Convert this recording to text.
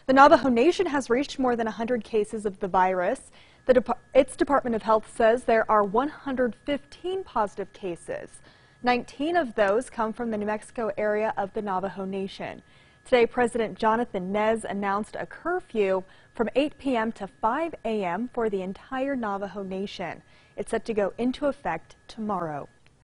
The Navajo Nation has reached more than 100 cases of the virus. Its Department of Health says there are 115 positive cases. 19 of those come from the New Mexico area of the Navajo Nation. Today, President Jonathan Nez announced a curfew from 8 p.m. to 5 a.m. for the entire Navajo Nation. It's set to go into effect tomorrow.